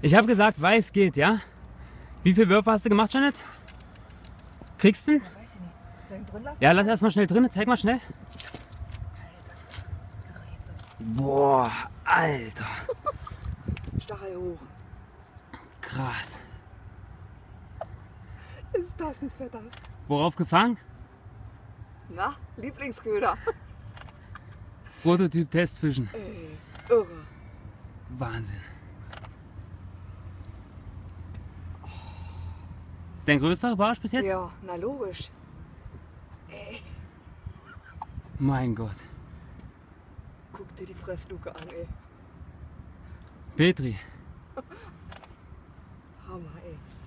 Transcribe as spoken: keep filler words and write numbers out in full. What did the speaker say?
Ich habe gesagt, weiß geht, ja? Wie viele Würfe hast du gemacht, Janet? Kriegst du ihn? Weiß ich nicht. Soll ich ihn drin lassen? Ja, lass erstmal schnell drin. Zeig mal schnell. Boah, Alter. Stachel hoch. Krass. Ist das ein Fetter? Worauf gefangen? Na, Lieblingsköder. Prototyp Testfischen. Ey, irre. Wahnsinn. Ist dein größter Barsch bis jetzt? Ja, na logisch. Ey, Mein Gott. guck dir die Fressluke an, ey. Petri. Hammer, ey.